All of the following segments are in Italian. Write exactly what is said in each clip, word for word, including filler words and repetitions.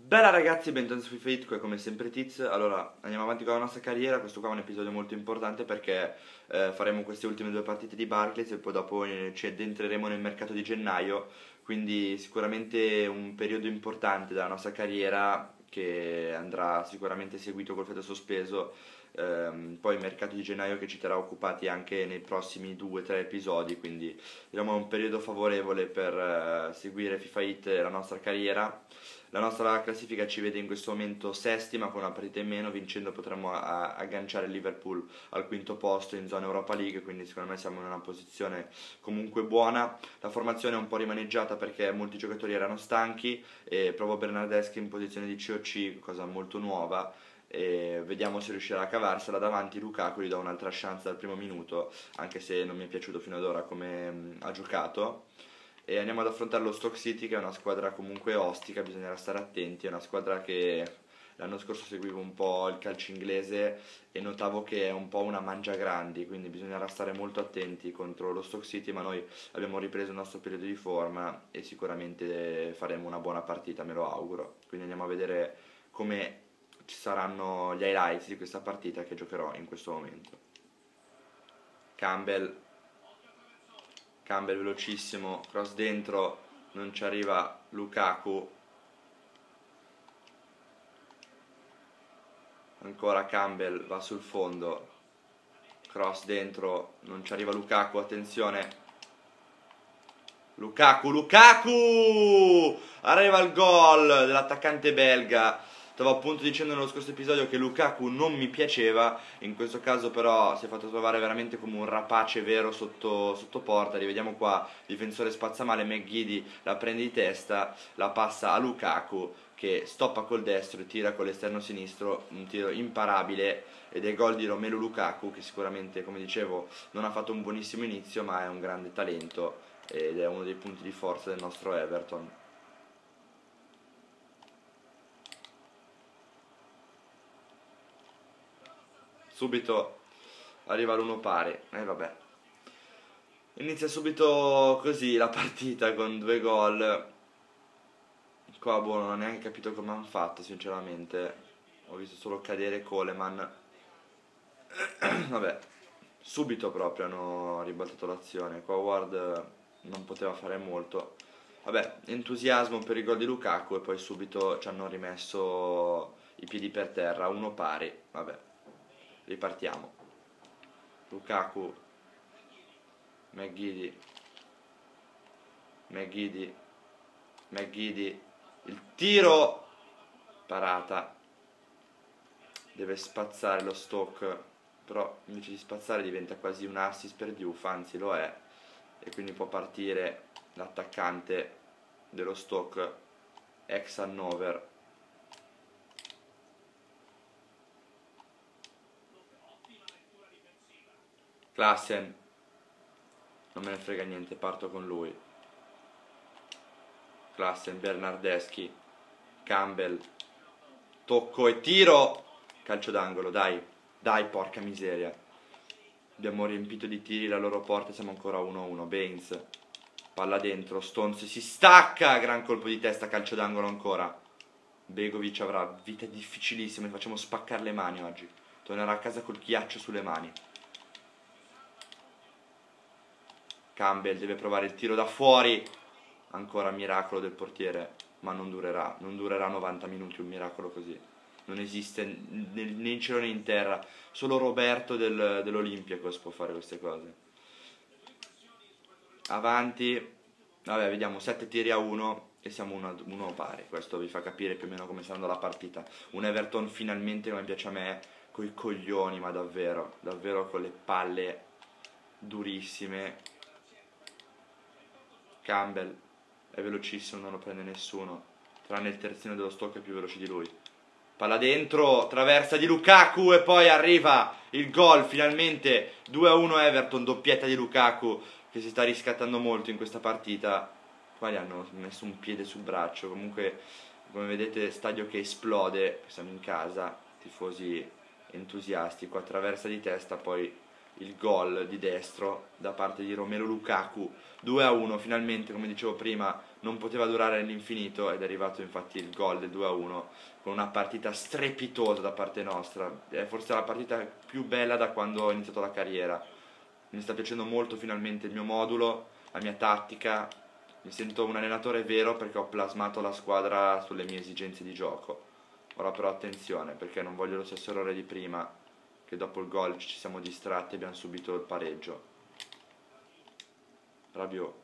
Bella ragazzi, bentornati su FIFA Hit, qui è come sempre Tiz. Allora, andiamo avanti con la nostra carriera. Questo qua è un episodio molto importante perché eh, faremo queste ultime due partite di Barclays e poi dopo eh, ci addentreremo nel mercato di gennaio. Quindi sicuramente un periodo importante della nostra carriera che andrà sicuramente seguito col freddo sospeso. Ehm, poi il mercato di gennaio che ci terrà occupati anche nei prossimi due tre episodi, quindi diciamo è un periodo favorevole per eh, seguire FIFA Hit e la nostra carriera. La nostra classifica ci vede in questo momento sesti, ma con una partita in meno, vincendo potremmo a- agganciare il Liverpool al quinto posto in zona Europa League, quindi secondo me siamo in una posizione comunque buona. La formazione è un po' rimaneggiata perché molti giocatori erano stanchi e provo Bernardeschi in posizione di C O C, cosa molto nuova, e vediamo se riuscirà a cavarsela davanti. Lukaku gli do un'altra chance dal primo minuto, anche se non mi è piaciuto fino ad ora come mh, ha giocato. E andiamo ad affrontare lo Stoke City, che è una squadra comunque ostica, bisognerà stare attenti. È una squadra che l'anno scorso seguivo un po' il calcio inglese e notavo che è un po' una mangiagrandi, quindi bisognerà stare molto attenti contro lo Stoke City, ma noi abbiamo ripreso il nostro periodo di forma e sicuramente faremo una buona partita, me lo auguro. Quindi andiamo a vedere come ci saranno gli highlights di questa partita che giocherò in questo momento. Campbell Campbell velocissimo, cross dentro, non ci arriva Lukaku. Ancora Campbell, va sul fondo, cross dentro, non ci arriva Lukaku, attenzione. Lukaku, Lukaku! Arriva il gol dell'attaccante belga. Stavo appunto dicendo nello scorso episodio che Lukaku non mi piaceva, in questo caso però si è fatto trovare veramente come un rapace vero sotto, sotto porta. Rivediamo qua, difensore spazza male, McGeady la prende di testa, la passa a Lukaku che stoppa col destro e tira con l'esterno sinistro, un tiro imparabile ed è gol di Romelu Lukaku che sicuramente, come dicevo, non ha fatto un buonissimo inizio ma è un grande talento ed è uno dei punti di forza del nostro Everton. Subito arriva l'uno pari, e eh, vabbè. Inizia subito così la partita con due gol. Qua boh, non ho neanche capito come hanno fatto, sinceramente. Ho visto solo cadere Coleman. Vabbè, subito proprio hanno ribaltato l'azione. Qua Ward non poteva fare molto. Vabbè, entusiasmo per il gol di Lukaku e poi subito ci hanno rimesso i piedi per terra, uno pari. Vabbè, ripartiamo. Lukaku, McGeady, McGeady, McGeady, il tiro, parata, deve spazzare lo Stoke, però invece di spazzare diventa quasi un assist per Diouf, anzi lo è, e quindi può partire l'attaccante dello Stoke, ex Hannover. Klassen, non me ne frega niente, parto con lui. Klassen, Bernardeschi, Campbell, tocco e tiro, calcio d'angolo, dai, dai, porca miseria. Abbiamo riempito di tiri la loro porta, siamo ancora uno a uno. Baines, palla dentro, Stones si stacca, gran colpo di testa, calcio d'angolo ancora. Begovic avrà vita difficilissima, gli facciamo spaccare le mani oggi. Tornerà a casa col ghiaccio sulle mani. Campbell deve provare il tiro da fuori, ancora miracolo del portiere, ma non durerà, non durerà novanta minuti un miracolo così, non esiste né in cielo né in terra, solo Roberto del, dell'Olympiacos può fare queste cose. Avanti, vabbè, vediamo, sette tiri a uno e siamo uno, uno pari, questo vi fa capire più o meno come sta andando la partita. Un Everton finalmente come piace a me, coi coglioni, ma davvero, davvero con le palle durissime. Campbell è velocissimo, non lo prende nessuno, tranne il terzino dello Stoke è più veloce di lui. Palla dentro, traversa di Lukaku e poi arriva il gol finalmente. Due a uno Everton, doppietta di Lukaku che si sta riscattando molto in questa partita. Qua gli hanno messo un piede sul braccio, comunque come vedete stadio che esplode, siamo in casa, tifosi entusiasti, qua traversa di testa, poi il gol di destro da parte di Romelu Lukaku. Due a uno, finalmente, come dicevo prima, non poteva durare all'infinito ed è arrivato infatti il gol del due a uno con una partita strepitosa da parte nostra. È forse la partita più bella da quando ho iniziato la carriera. Mi sta piacendo molto finalmente il mio modulo, la mia tattica. Mi sento un allenatore vero perché ho plasmato la squadra sulle mie esigenze di gioco. Ora però attenzione, perché non voglio lo stesso errore di prima, che dopo il gol ci siamo distratti e abbiamo subito il pareggio. Rabiot,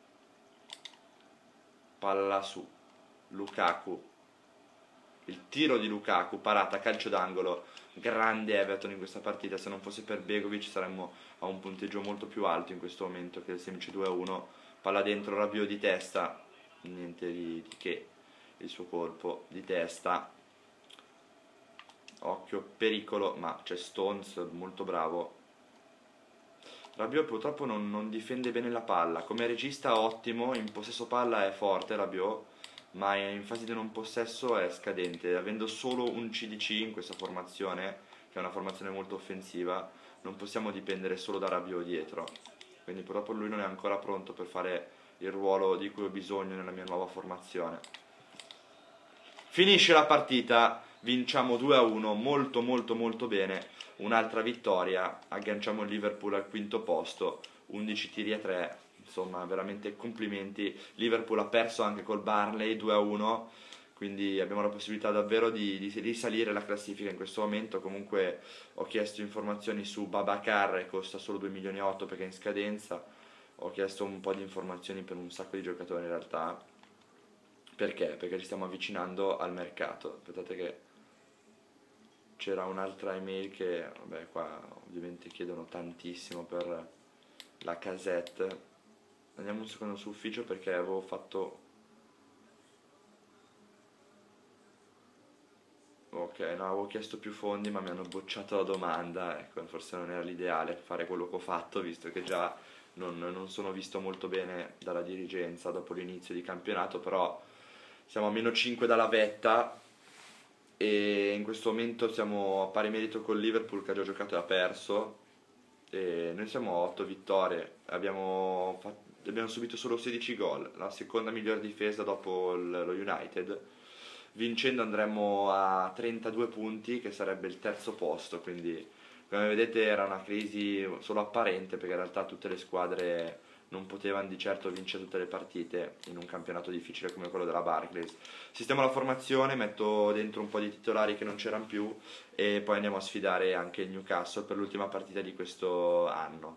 palla su, Lukaku, il tiro di Lukaku, parata, calcio d'angolo, grande Everton in questa partita. Se non fosse per Begovic saremmo a un punteggio molto più alto in questo momento che il semplice due a uno. Palla dentro, Rabiot di testa, niente di, di che, il suo colpo di testa, occhio, pericolo, ma c'è Stones molto bravo. Rabiot purtroppo non, non difende bene la palla, come regista ottimo, in possesso palla è forte Rabiot, ma in fase di non possesso è scadente. Avendo solo un C D C in questa formazione, che è una formazione molto offensiva, non possiamo dipendere solo da Rabiot dietro, quindi purtroppo lui non è ancora pronto per fare il ruolo di cui ho bisogno nella mia nuova formazione. Finisce la partita, vinciamo due a uno, molto molto molto bene. Un'altra vittoria, agganciamo il Liverpool al quinto posto, undici tiri a tre, insomma veramente complimenti. Liverpool ha perso anche col Burnley due a uno, quindi abbiamo la possibilità davvero di, di risalire la classifica in questo momento. Comunque ho chiesto informazioni su Babacar e costa solo due milioni e otto perché è in scadenza. Ho chiesto un po' di informazioni per un sacco di giocatori in realtà. Perché? Perché ci stiamo avvicinando al mercato. Aspettate che c'era un'altra email che, vabbè, qua ovviamente chiedono tantissimo per la casette. Andiamo un secondo su ufficio perché avevo fatto... Ok, no, avevo chiesto più fondi ma mi hanno bocciato la domanda, ecco, forse non era l'ideale fare quello che ho fatto, visto che già non, non sono visto molto bene dalla dirigenza dopo l'inizio di campionato, però siamo a meno cinque dalla vetta e in questo momento siamo a pari merito con Liverpool che ha già giocato e ha perso, e noi siamo a otto vittorie, abbiamo, fatto, abbiamo subito solo sedici gol, la seconda miglior difesa dopo il, lo United. Vincendo andremmo a trentadue punti, che sarebbe il terzo posto, quindi come vedete era una crisi solo apparente perché in realtà tutte le squadre non potevano di certo vincere tutte le partite in un campionato difficile come quello della Barclays. Sistemo la formazione, metto dentro un po' di titolari che non c'erano più e poi andiamo a sfidare anche il Newcastle per l'ultima partita di questo anno.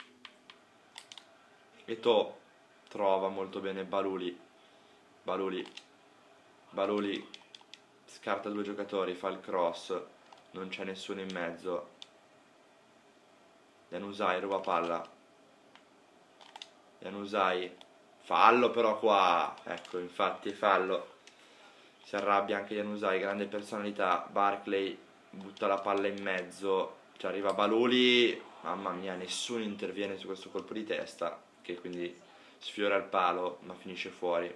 Eto'o trova molto bene Baluli, Baluli, Baluli scarta due giocatori, fa il cross, non c'è nessuno in mezzo. Januzaj ruba palla, Januzaj, fallo però qua, ecco infatti fallo, si arrabbia anche Januzaj, grande personalità. Barkley butta la palla in mezzo, ci arriva Baluli, mamma mia, nessuno interviene su questo colpo di testa che quindi sfiora il palo ma finisce fuori.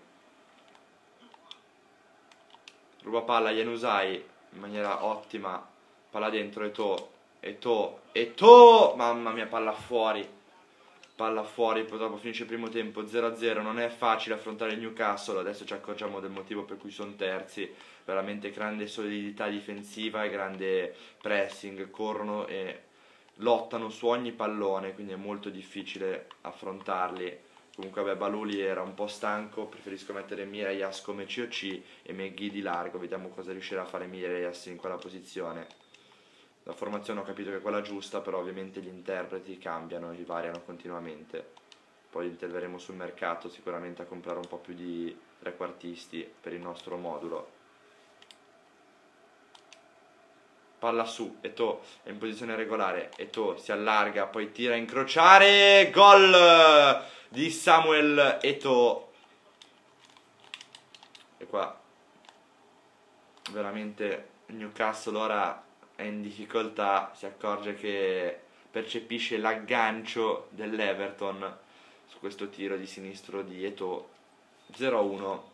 Ruba palla Januzaj in maniera ottima, palla dentro, Eto'o, Eto'o, Eto'o, mamma mia, palla fuori, palla fuori, purtroppo finisce il primo tempo zero a zero, non è facile affrontare il Newcastle, adesso ci accorgiamo del motivo per cui sono terzi, veramente grande solidità difensiva e grande pressing, corrono e lottano su ogni pallone, quindi è molto difficile affrontarli. Comunque vabbè, Baluli era un po' stanco, preferisco mettere Mirallas come C O C e McGee di largo, vediamo cosa riuscirà a fare Mirallas in quella posizione. La formazione ho capito che è quella giusta, però ovviamente gli interpreti cambiano, li variano continuamente. Poi interverremo sul mercato sicuramente a comprare un po' più di trequartisti per il nostro modulo. Palla su, Eto'o è in posizione regolare, Eto'o si allarga, poi tira a incrociare, gol di Samuel Eto'o. E qua veramente Newcastle ora è in difficoltà, si accorge che percepisce l'aggancio dell'Everton su questo tiro di sinistro di Eto'o. Zero a uno.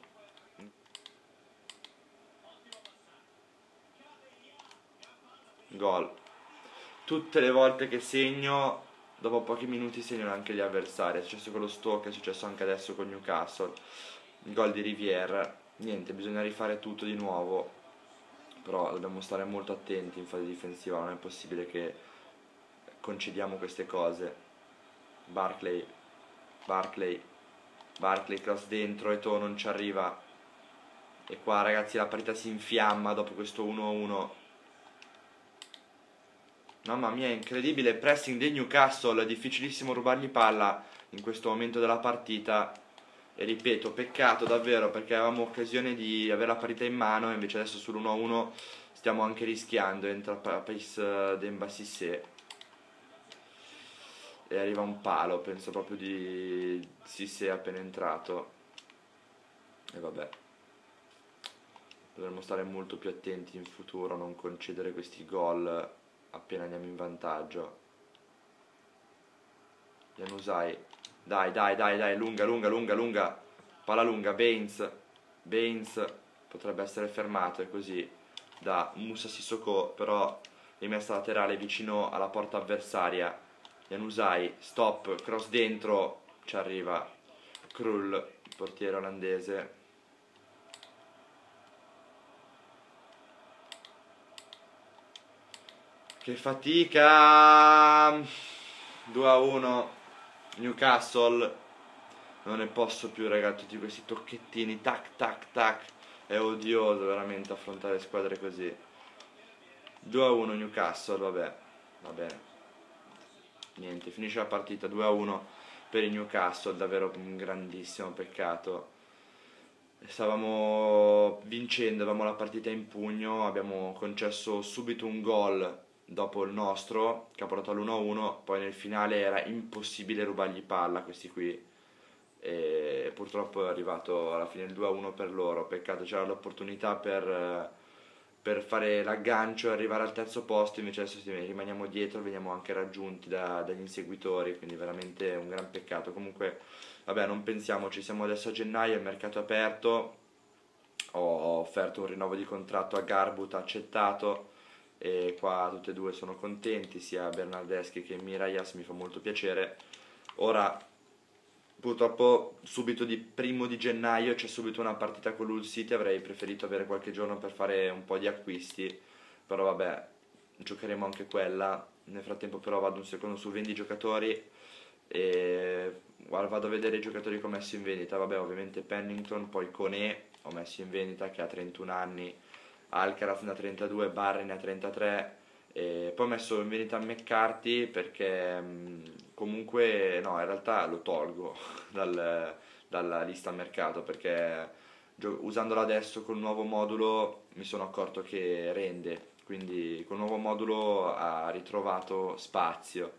Gol. tutte le volte che segno, dopo pochi minuti segnano anche gli avversari. È successo con lo Stoke, è successo anche adesso con Newcastle, il gol di Rivière. Niente, bisogna rifare tutto di nuovo, però dobbiamo stare molto attenti in fase difensiva, non è possibile che concediamo queste cose. Barkley, Barkley, Barkley cross dentro, Eto'o non ci arriva. E qua ragazzi la partita si infiamma dopo questo uno a uno. Mamma mia, incredibile pressing del Newcastle, è difficilissimo rubargli palla in questo momento della partita. E ripeto, peccato davvero, perché avevamo occasione di avere la partita in mano e invece adesso sull'uno a uno stiamo anche rischiando. Entra Pace Demba Cissé e arriva un palo, penso proprio di Cissé appena entrato. E vabbè, dovremmo stare molto più attenti in futuro, non concedere questi gol appena andiamo in vantaggio. Januzaj, dai dai dai dai, lunga lunga lunga lunga, palla lunga, Baines, Baines potrebbe essere fermato e così da Moussa Sissoko, però rimessa laterale vicino alla porta avversaria. Januzaj, stop, cross dentro, ci arriva Krul, portiere olandese. Che fatica! due a uno Newcastle. Non ne posso più, ragazzi, tutti questi tocchettini, tac tac tac. È odioso veramente affrontare squadre così. due a uno Newcastle, vabbè, va bene. Niente, finisce la partita due a uno per il Newcastle, davvero un grandissimo peccato. Stavamo vincendo, avevamo la partita in pugno, abbiamo concesso subito un gol dopo il nostro, che ha portato all'uno a uno, poi nel finale era impossibile rubargli palla a questi qui, e purtroppo è arrivato alla fine il due a uno per loro. Peccato, c'era l'opportunità per, per fare l'aggancio e arrivare al terzo posto, invece adesso rimaniamo dietro, veniamo anche raggiunti da, dagli inseguitori, quindi veramente un gran peccato. Comunque vabbè, non pensiamoci, siamo adesso a gennaio, il mercato è aperto, ho offerto un rinnovo di contratto a Garbutt, ha accettato, e qua tutti e due sono contenti, sia Bernardeschi che Mirallas, mi fa molto piacere. Ora purtroppo subito di primo di gennaio c'è subito una partita con l'Hull City, avrei preferito avere qualche giorno per fare un po' di acquisti, però vabbè, giocheremo anche quella. Nel frattempo però vado un secondo su vendi giocatori e vado a vedere i giocatori che ho messo in vendita. Vabbè, ovviamente Pennington, poi Koné ho messo in vendita, che ha trentuno anni, Alcaraz ne ha trentadue, Barry ne ha trentatré, e poi ho messo in vendita McCarthy perché mh, comunque no, in realtà lo tolgo dal, dalla lista mercato, perché usandolo adesso col nuovo modulo mi sono accorto che rende, quindi col nuovo modulo ha ritrovato spazio.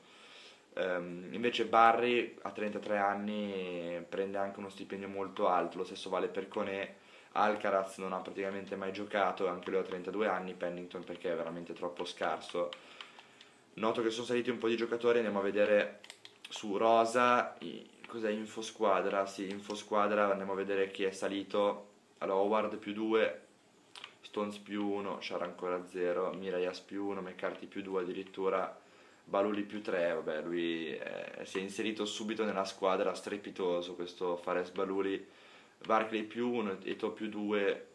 Um, invece Barry a trentatré anni prende anche uno stipendio molto alto, lo stesso vale per Koné. Alcaraz non ha praticamente mai giocato, anche lui ha trentadue anni, Pennington perché è veramente troppo scarso. Noto che sono saliti un po' di giocatori, andiamo a vedere su Rosa, cos'è, Info Squadra, sì, Info Squadra, andiamo a vedere chi è salito. Allora, Howard più due, Stones più uno, Shara ancora zero, Mirallas più uno, McCarthy più due addirittura, Baluli più tre, vabbè, lui è, si è inserito subito nella squadra, strepitoso questo Fares Baluli. Barkley più uno, Eto'o più due,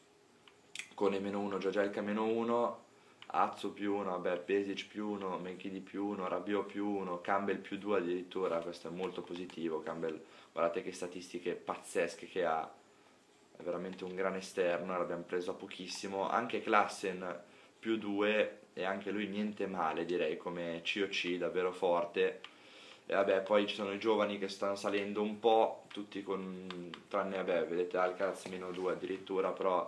Kone meno uno, Giorgelka meno uno, Azzo più uno, vabbè, Pesic più uno, Menchidi più uno, Rabiot più uno, Campbell più due addirittura, questo è molto positivo. Campbell, guardate che statistiche pazzesche che ha, è veramente un gran esterno, l'abbiamo preso a pochissimo. Anche Klassen più due, e anche lui niente male direi, come C O C, davvero forte. E vabbè, poi ci sono i giovani che stanno salendo un po', tutti con, tranne, vabbè, vedete Alcaraz meno due addirittura, però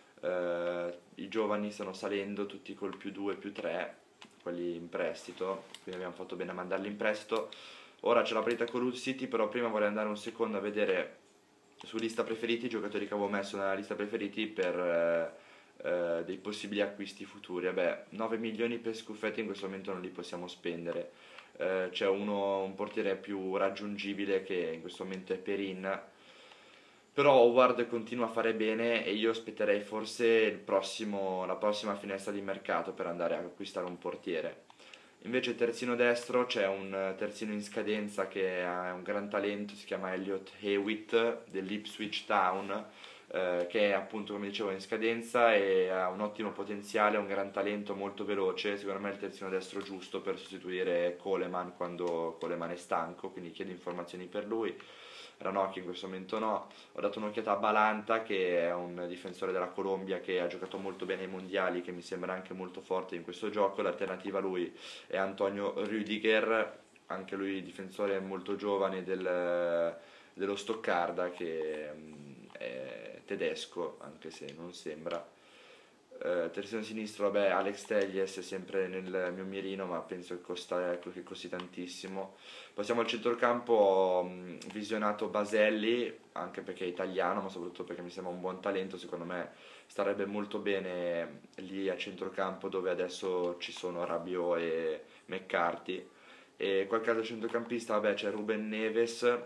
eh, i giovani stanno salendo tutti col più due, più tre, quelli in prestito, quindi abbiamo fatto bene a mandarli in prestito. Ora c'è la partita con l'Hull City, però prima vorrei andare un secondo a vedere su lista preferiti i giocatori che avevo messo nella lista preferiti per eh, eh, dei possibili acquisti futuri. Vabbè, nove milioni per Scuffetti in questo momento non li possiamo spendere. Uh, c'è uno, un portiere più raggiungibile che in questo momento è Perin, però Howard continua a fare bene e io aspetterei forse il prossimo, la prossima finestra di mercato per andare a acquistare un portiere. Invece terzino destro c'è un terzino in scadenza che ha un gran talento, si chiama Elliot Hewitt dell'Ipswich Town, eh, che è appunto, come dicevo, in scadenza e ha un ottimo potenziale, un gran talento, molto veloce. Secondo me è il terzino destro giusto per sostituire Coleman quando Coleman è stanco, quindi chiedo informazioni per lui. Ranocchi in questo momento no. Ho dato un'occhiata a Balanta, che è un difensore della Colombia che ha giocato molto bene ai mondiali, che mi sembra anche molto forte in questo gioco. L'alternativa a lui è Antonio Rüdiger, anche lui difensore molto giovane del, dello Stoccarda, che mm, è tedesco, anche se non sembra. Eh, terzino sinistro, vabbè, Alex Telles è sempre nel mio mirino, ma penso che, costa, che costi tantissimo. Passiamo al centrocampo. Ho mh, visionato Baselli, anche perché è italiano, ma soprattutto perché mi sembra un buon talento. Secondo me starebbe molto bene lì a centrocampo, dove adesso ci sono Rabiot e McCarthy. E qualche altro centrocampista, vabbè, c'è Ruben Neves,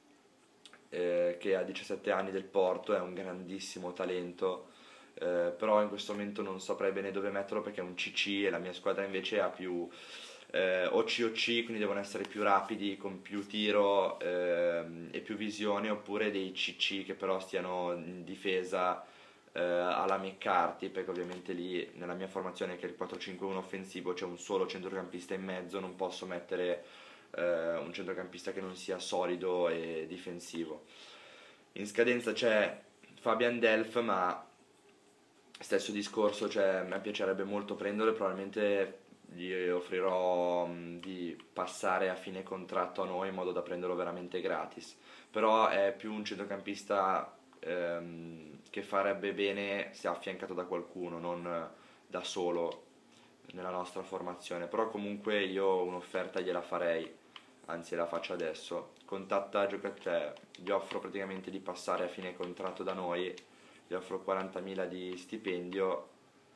eh, che ha diciassette anni, del Porto, è un grandissimo talento. Eh, però in questo momento non saprei bene dove metterlo, perché è un C C e la mia squadra invece ha più eh, O C O C, quindi devono essere più rapidi, con più tiro ehm, e più visione, oppure dei C C che però stiano in difesa eh, alla McCarthy, perché ovviamente lì nella mia formazione, che è il quattro cinque uno offensivo, c'è un solo centrocampista in mezzo, non posso mettere eh, un centrocampista che non sia solido e difensivo. In scadenza c'è Fabian Delph, ma stesso discorso, cioè a me piacerebbe molto prenderlo e probabilmente gli offrirò mh, di passare a fine contratto a noi in modo da prenderlo veramente gratis. Però è più un centrocampista ehm, che farebbe bene se affiancato da qualcuno, non da solo nella nostra formazione. Però comunque io un'offerta gliela farei, anzi la faccio adesso. Contatta giocatori, cioè gli offro praticamente di passare a fine contratto da noi, gli offro quarantamila di stipendio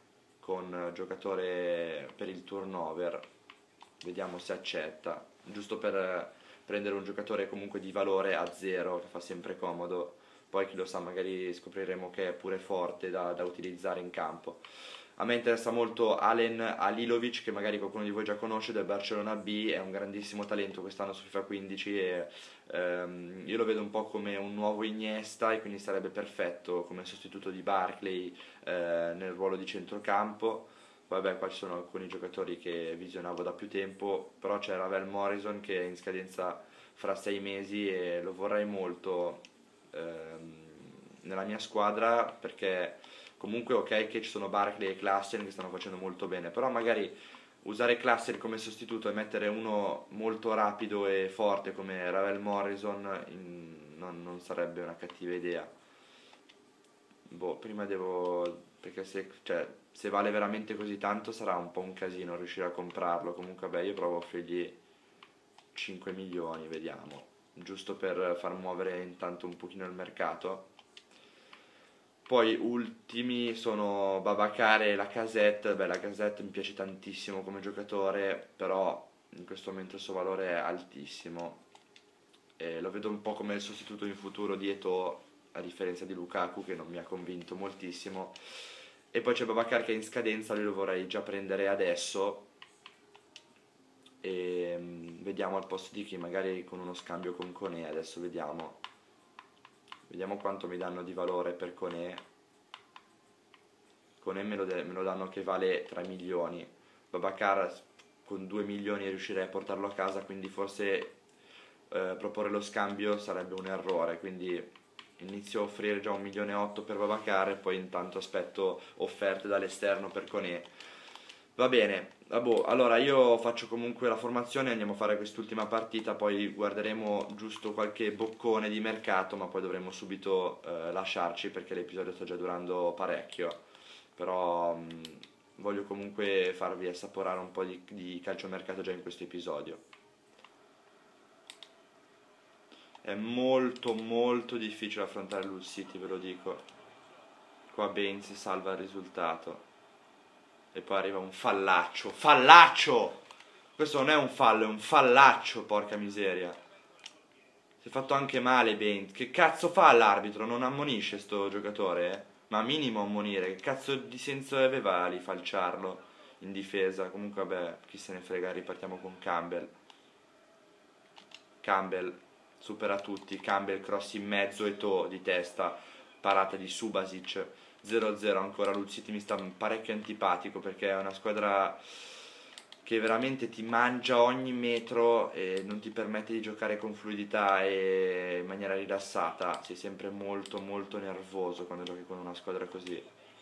con giocatore per il turnover, vediamo se accetta, giusto per prendere un giocatore comunque di valore a zero, che fa sempre comodo. Poi chi lo sa, magari scopriremo che è pure forte da, da utilizzare in campo. A me interessa molto Alen Alilovic, che magari qualcuno di voi già conosce, del Barcellona B, è un grandissimo talento quest'anno su FIFA quindici e ehm, io lo vedo un po' come un nuovo Iniesta, e quindi sarebbe perfetto come sostituto di Barkley eh, nel ruolo di centrocampo. Vabbè, qua ci sono alcuni giocatori che visionavo da più tempo, però c'è Ravel Morrison che è in scadenza fra sei mesi e lo vorrei molto ehm, nella mia squadra, perché comunque ok che ci sono Barkley e Klassen che stanno facendo molto bene, però magari usare Klassen come sostituto e mettere uno molto rapido e forte come Ravel Morrison in, non, non sarebbe una cattiva idea. Boh, prima devo... perché se, cioè, se vale veramente così tanto sarà un po' un casino riuscire a comprarlo. Comunque vabbè, io provo a offrirgli cinque milioni, vediamo, giusto per far muovere intanto un pochino il mercato. Poi ultimi sono Babacar e Lacazette. Beh, Lacazette mi piace tantissimo come giocatore, però in questo momento il suo valore è altissimo e lo vedo un po' come il sostituto in futuro di Eto'o, a differenza di Lukaku, che non mi ha convinto moltissimo. E poi c'è Babacar che è in scadenza, lui lo vorrei già prendere adesso e um, vediamo al posto di chi, magari con uno scambio con Koné. Adesso vediamo Vediamo quanto mi danno di valore per Koné. Koné me lo, me lo danno che vale tre milioni. Babacar con due milioni riuscirei a portarlo a casa, quindi forse eh, proporre lo scambio sarebbe un errore. Quindi inizio a offrire già un milione e otto per Babacar e poi intanto aspetto offerte dall'esterno per Koné. Va bene, vabbè, allora io faccio comunque la formazione, andiamo a fare quest'ultima partita, poi guarderemo giusto qualche boccone di mercato, ma poi dovremo subito eh, lasciarci perché l'episodio sta già durando parecchio. Però mh, voglio comunque farvi assaporare un po' di, di calciomercato già in questo episodio. È molto molto difficile affrontare l'Hull City, ve lo dico. Qua Baines salva il risultato. E poi arriva un fallaccio, fallaccio! Questo non è un fallo, è un fallaccio, porca miseria. Si è fatto anche male Baines. Che cazzo fa l'arbitro? Non ammonisce sto giocatore? Eh? Ma minimo ammonire, che cazzo di senso aveva lì falciarlo? in difesa. Comunque vabbè, chi se ne frega, ripartiamo con Campbell. Campbell supera tutti, Campbell cross in mezzo, Eto'o di testa, parata di Subasic. zero a zero ancora. L'Hull City mi sta parecchio antipatico perché è una squadra che veramente ti mangia ogni metro e non ti permette di giocare con fluidità e in maniera rilassata. Sei sempre molto molto nervoso quando giochi con una squadra così.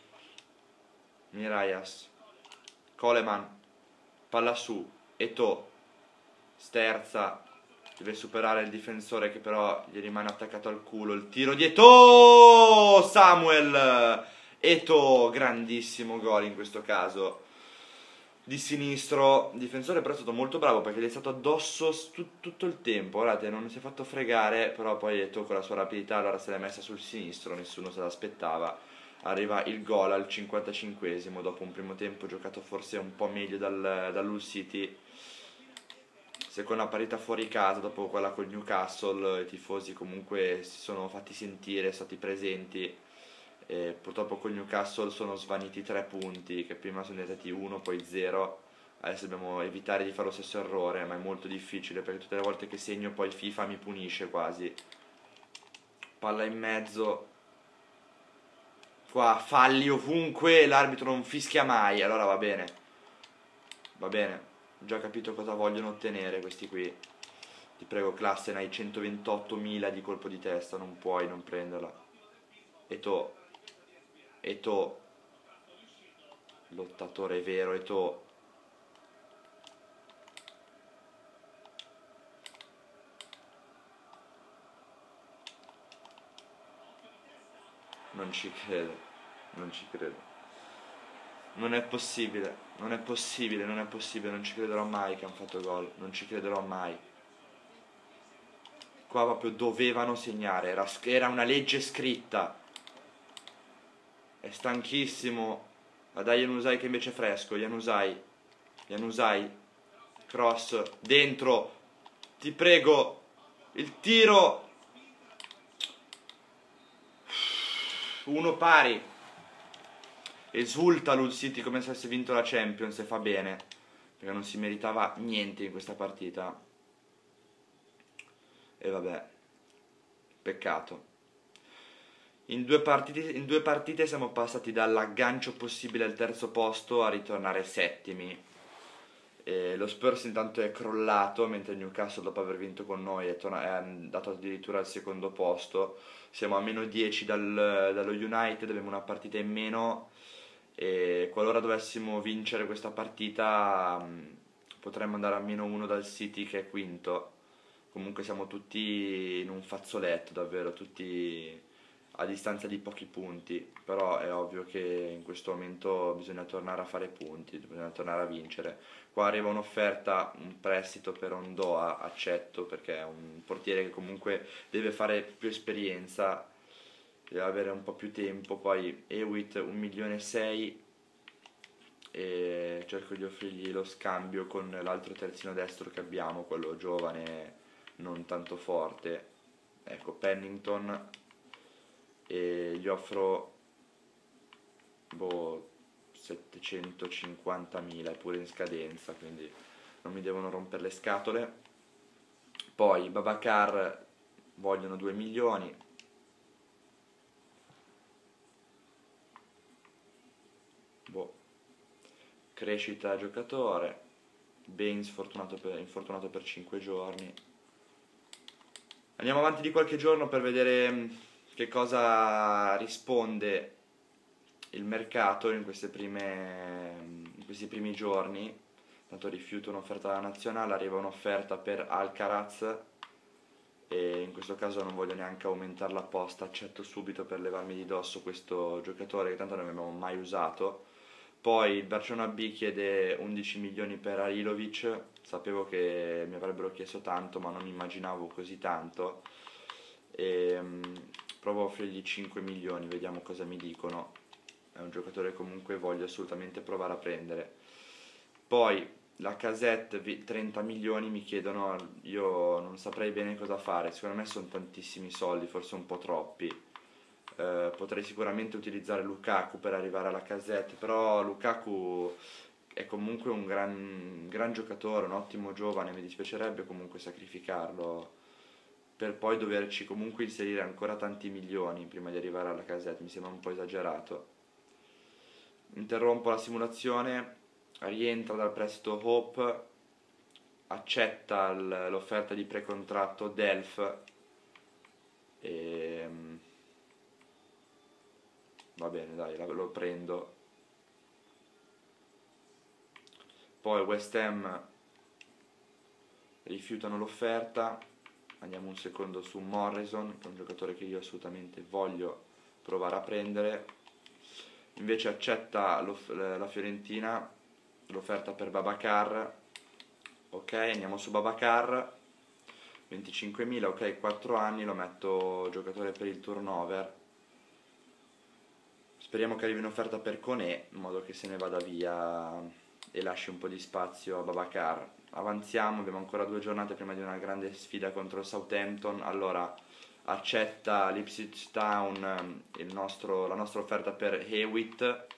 Miraias, Coleman, palla su, Eto'o, sterza, deve superare il difensore che però gli rimane attaccato al culo. Il tiro di Eto'o, Samuel Eto'o, grandissimo gol in questo caso. Di sinistro, il difensore però è stato molto bravo perché gli è stato addosso tut tutto il tempo. Guardate, non si è fatto fregare, però poi Eto'o con la sua rapidità allora se l'è messa sul sinistro, nessuno se l'aspettava. Arriva il gol al cinquantacinquesimo dopo un primo tempo giocato forse un po' meglio dal, dall'Hull City. Seconda partita fuori casa dopo quella col Newcastle, i tifosi comunque si sono fatti sentire, sono stati presenti. E purtroppo col Newcastle sono svaniti tre punti, che prima sono diventati uno, poi zero. Adesso dobbiamo evitare di fare lo stesso errore, ma è molto difficile perché tutte le volte che segno poi FIFA mi punisce quasi. Palla in mezzo. Qua falli ovunque, l'arbitro non fischia mai, allora va bene. Va bene, ho già capito cosa vogliono ottenere questi qui. Ti prego classe, ne hai centoventottomila di colpo di testa, non puoi non prenderla. Eto'o, Eto'o, lottatore vero, Eto'o. Non ci credo, non ci credo. Non è possibile, non è possibile, non è possibile, non ci crederò mai che hanno fatto gol, non ci crederò mai. Qua proprio dovevano segnare, era, era una legge scritta. È stanchissimo. Ma dai Januzaj che invece è fresco, Januzaj, Januzaj, cross, dentro, ti prego, il tiro. Uno pari. Esulta l'Hull City come se avesse vinto la Champions e fa bene, perché non si meritava niente in questa partita. E vabbè, peccato. In due partite, in due partite siamo passati dall'aggancio possibile al terzo posto a ritornare settimi. E lo Spurs intanto è crollato, mentre il Newcastle dopo aver vinto con noi è, è andato addirittura al secondo posto. Siamo a meno dieci dal, dallo United, abbiamo una partita in meno e qualora dovessimo vincere questa partita mh, potremmo andare a meno uno dal City che è quinto. Comunque siamo tutti in un fazzoletto, davvero, tutti a distanza di pochi punti, però è ovvio che in questo momento bisogna tornare a fare punti, bisogna tornare a vincere. Qua arriva un'offerta, un prestito per Ondoa, accetto perché è un portiere che comunque deve fare più esperienza, deve avere un po' più tempo. Poi Hewitt un milione e sei e cerco di offrirgli lo scambio con l'altro terzino destro che abbiamo, quello giovane non tanto forte, ecco Pennington, e gli offro boh settecentocinquantamila, è pure in scadenza, quindi non mi devono rompere le scatole. Poi Babacar vogliono due milioni, boh, crescita giocatore, Baines fortunato per, infortunato per cinque giorni. Andiamo avanti di qualche giorno per vedere che cosa risponde il mercato in, queste prime, in questi primi giorni. Tanto rifiuto un'offerta dalla nazionale, arriva un'offerta per Alcaraz e in questo caso non voglio neanche aumentare la posta, accetto subito per levarmi di dosso questo giocatore che tanto non abbiamo mai usato. Poi il Barcellona B chiede undici milioni per Halilovic, sapevo che mi avrebbero chiesto tanto ma non immaginavo così tanto, e, um, provo a offrirgli cinque milioni, vediamo cosa mi dicono. È un giocatore che comunque voglio assolutamente provare a prendere. Poi la Casette trenta milioni mi chiedono, io non saprei bene cosa fare, secondo me sono tantissimi soldi, forse un po' troppi. Uh, potrei sicuramente utilizzare Lukaku per arrivare alla Casette, però Lukaku è comunque un gran, gran giocatore, un ottimo giovane, mi dispiacerebbe comunque sacrificarlo per poi doverci comunque inserire ancora tanti milioni prima di arrivare alla casetta, mi sembra un po' esagerato. Interrompo la simulazione, rientra dal prestito Hope, accetta l'offerta di precontratto Delph e va bene, dai, lo prendo. Poi West Ham rifiutano l'offerta, andiamo un secondo su Morrison, che è un giocatore che io assolutamente voglio provare a prendere. Invece accetta la Fiorentina l'offerta per Babacar. Ok, andiamo su Babacar, venticinquemila, ok, quattro anni, lo metto giocatore per il turnover. Speriamo che arrivi un'offerta per Koné, in modo che se ne vada via e lasci un po' di spazio a Babacar. Avanziamo, abbiamo ancora due giornate prima di una grande sfida contro il Southampton. Allora, accetta l'Ipswich Town il nostro, la nostra offerta per Hewitt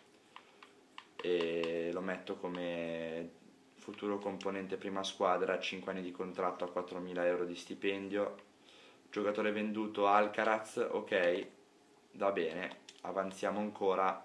e lo metto come futuro componente prima squadra, cinque anni di contratto a quattromila euro di stipendio. Giocatore venduto Alcaraz, ok, va bene, avanziamo ancora.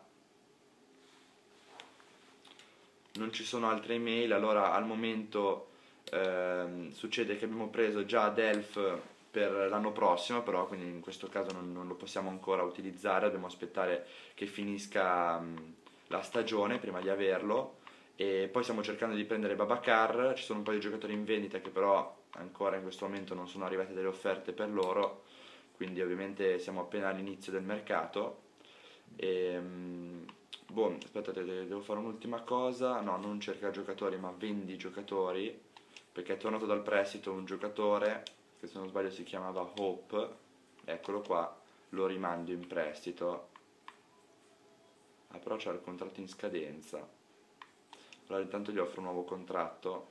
Non ci sono altre email, allora al momento ehm, succede che abbiamo preso già Delph per l'anno prossimo, però quindi in questo caso non, non lo possiamo ancora utilizzare, dobbiamo aspettare che finisca mh, la stagione prima di averlo. E poi stiamo cercando di prendere Babacar, ci sono un po' di giocatori in vendita che però ancora in questo momento non sono arrivate delle offerte per loro, quindi ovviamente siamo appena all'inizio del mercato. E, mh, boh, aspettate, devo fare un'ultima cosa, no, non cerca giocatori ma vendi giocatori, perché è tornato dal prestito un giocatore che se non sbaglio si chiamava Hope, eccolo qua, lo rimando in prestito. Ah, però c'ha il contratto in scadenza. Allora intanto gli offro un nuovo contratto.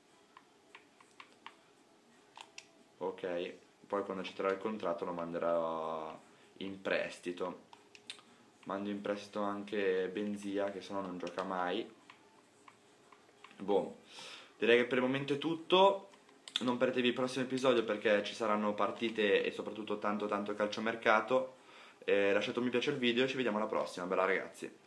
Ok, poi quando accetterà il contratto lo manderà in prestito. Mando in prestito anche Benzia, che sennò non gioca mai. Boh, direi che per il momento è tutto. Non perdetevi il prossimo episodio perché ci saranno partite e soprattutto tanto tanto calciomercato. Eh, lasciate un mi piace al video e ci vediamo alla prossima. Bella ragazzi.